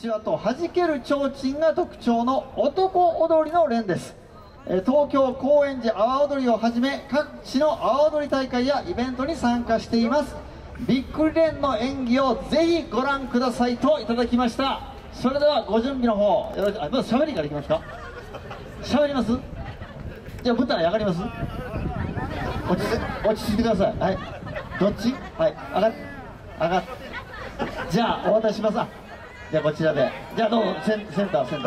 ちわと弾ける提灯が特徴の男踊りの連です。東京高円寺阿波踊りをはじめ各地の阿波踊り大会やイベントに参加しています。びっくり連の演技をぜひご覧くださいといただきました。それではご準備の方よろしく。まず喋りからいきますか。喋ります。じゃあ舞台上がります。落ち着いてください。はい、どっち。はい、上がっじゃあお渡しします。じゃあこちらで、じゃあどうぞセンター。どうもー、おはようご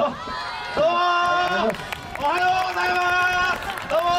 ざいます。どうも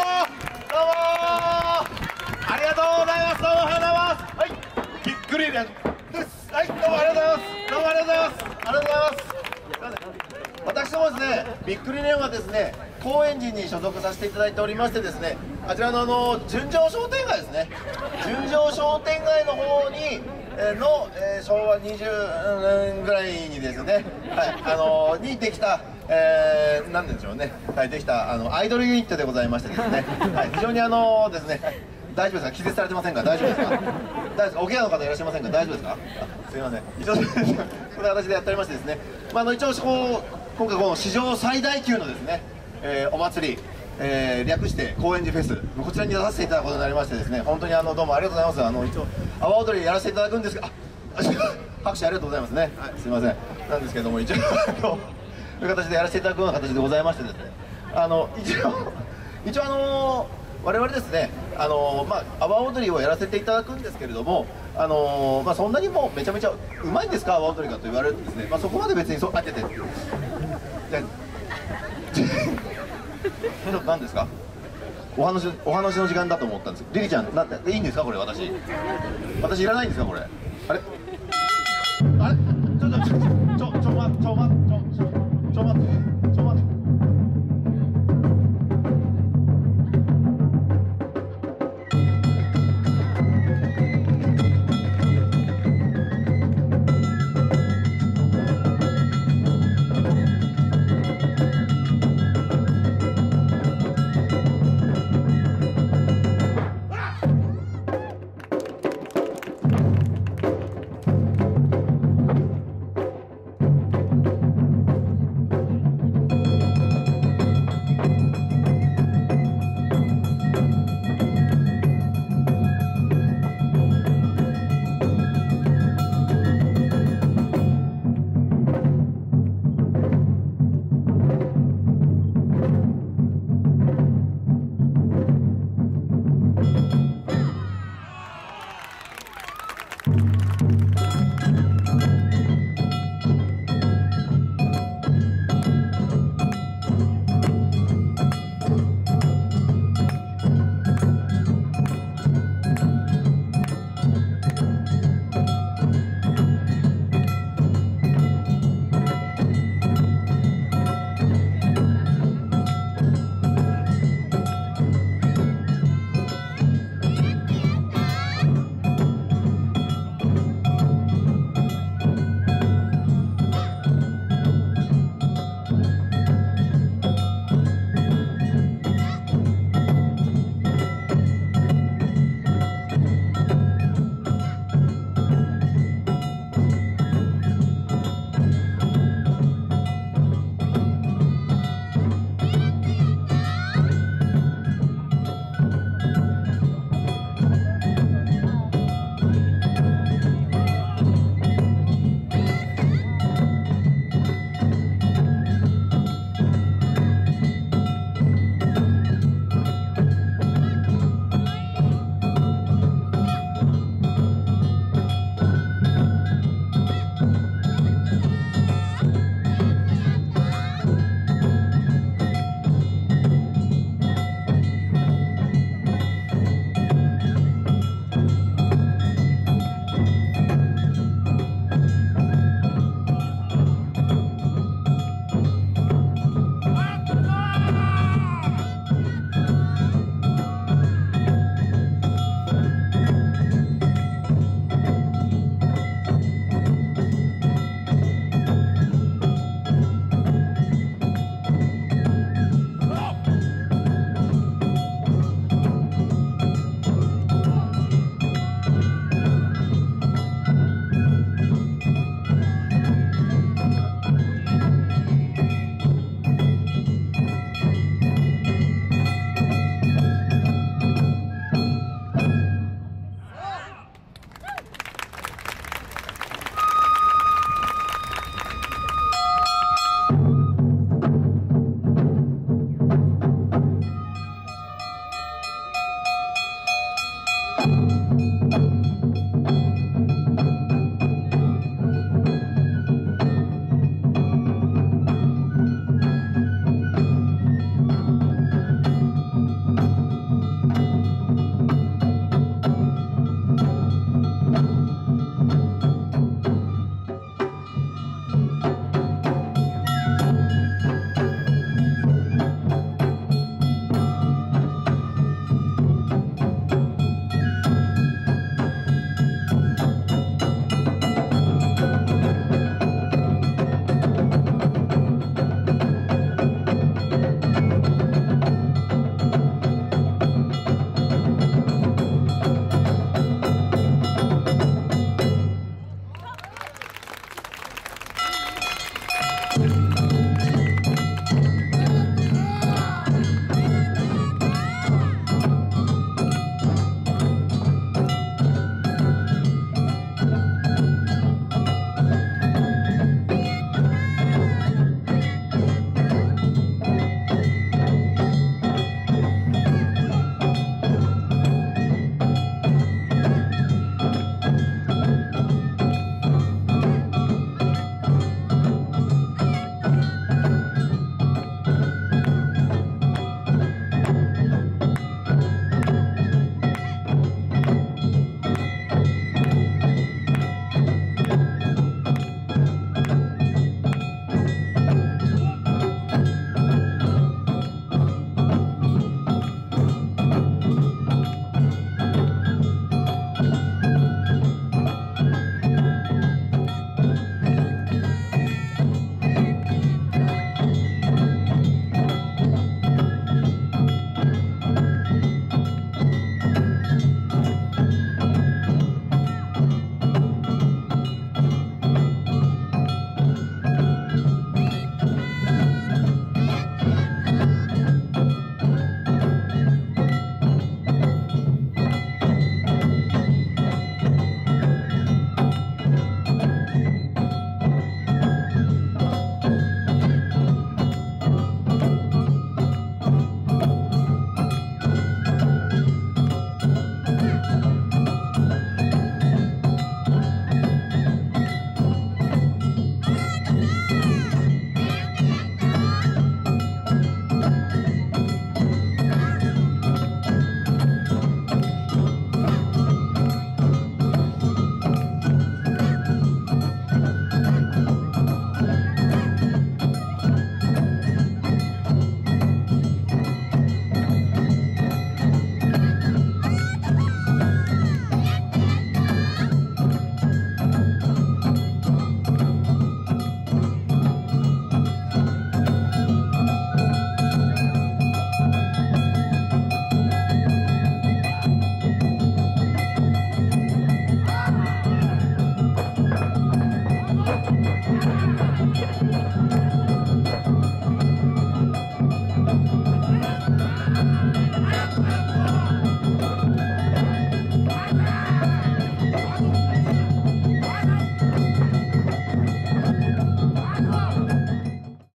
ありがとうございます。どうもおはようございます。はい、びっくり連です。はい、どうもありがとうございます。どうもありがとうございます。ありがとうございます。私どもですね、びっくり連はですね、高円寺に所属させていただいておりましてですね、あちらの純情商店街ですね、純情商店街の方に昭和20年ぐらいにですね、はい、にできた、なんでしょうね、はい、できたアイドルユニットでございましてですね、はい、非常にですね、大丈夫ですか、気絶されてませんか、大丈夫ですか、大丈夫ですか、お怪我の方いらっしゃいませんか、大丈夫ですか、すみません、一応、こんな形でやっておりましてですね、一応、今回、この史上最大級のですね、お祭り、略して高円寺フェス、こちらに出させていただくことになりましてですね、本当にどうもありがとうございます。一応阿波踊りやらせていただくんですが、拍手ありがとうございますね。はい、すみません。なんですけども、一応こういう形でやらせていただくような形でございましてですね、一応我々ですね、阿波踊りをやらせていただくんですけれども、そんなにもうめちゃめちゃうまいんですか、阿波踊りがと言われるとですね、そこまで別にそうあってて。何ですか、お話の時間だと思ったんです。リリちゃん、いいんですかこれ、私いらないんですかこれ、あれちょ待って